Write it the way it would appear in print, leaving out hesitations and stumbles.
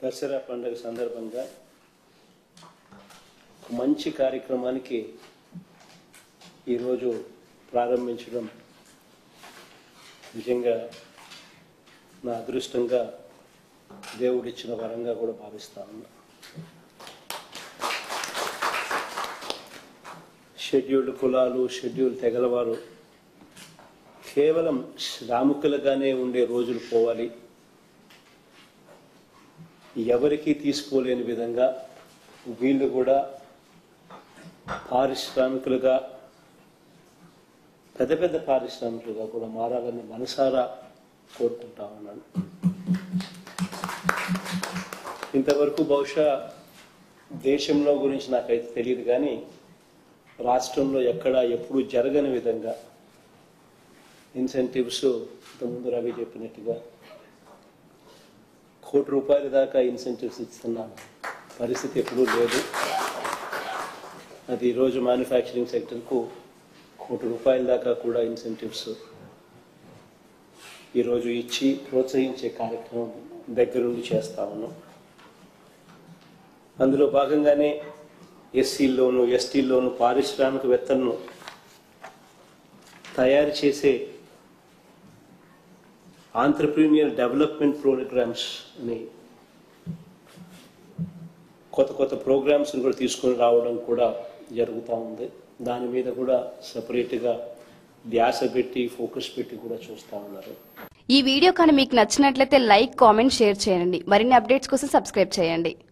దసరా పండుగ సందర్భంగా మంచి కార్యక్రమానికి ఈరోజు ప్రారంభించడం నిజంగా నా అదృష్టంగా దేవుడిచ్చిన వరంగా కూడా భావిస్తా ఉన్నా. షెడ్యూల్డ్ కులాలు, షెడ్యూల్డ్ తెగలవారు కేవలం శ్రామికులుగానే ఉండే రోజులు పోవాలి, ఎవరికి తీసుకోలేని విధంగా వీళ్ళు కూడా పారిశ్రామికులుగా, పెద్ద పెద్ద పారిశ్రామికులుగా కూడా మారాలని మనసారా కోరుకుంటా ఉన్నాను. ఇంతవరకు బహుశా దేశంలో గురించి నాకైతే తెలియదు, కానీ రాష్ట్రంలో ఎక్కడా ఎప్పుడు జరగని విధంగా ఇన్సెంటివ్స్, ఇంతకుముందు రవి చెప్పినట్టుగా ₹1,00,00,000 దాకా ఇన్సెంటివ్స్ ఇస్తున్న పరిస్థితి ఎప్పుడూ లేదు. అది ఈరోజు మ్యానుఫ్యాక్చరింగ్ సెక్టర్కు ₹1,00,00,000 దాకా కూడా ఇన్సెంటివ్స్ ఈరోజు ఇచ్చి ప్రోత్సహించే కార్యక్రమం దగ్గరుండి చేస్తా ఉన్నాం. అందులో భాగంగానే ఎస్సీల్లోను, ఎస్టీల్లోను పారిశ్రామికవేత్తలను తయారు చేసే ఆంట్రప్రీనియర్ డెవలప్మెంట్ ప్రోగ్రామ్స్ అని కొత్త ప్రోగ్రామ్స్ కూడా తీసుకొని రావడం కూడా జరుగుతూ ఉంది. దాని మీద కూడా సపరేట్గా ధ్యాస పెట్టి, ఫోకస్ పెట్టి కూడా చూస్తూ ఉన్నారు. ఈ వీడియో కానీ మీకు నచ్చినట్లయితే లైక్, కామెంట్, షేర్ చేయండి. మరిన్ని అప్డేట్స్ కోసం సబ్స్క్రైబ్ చేయండి.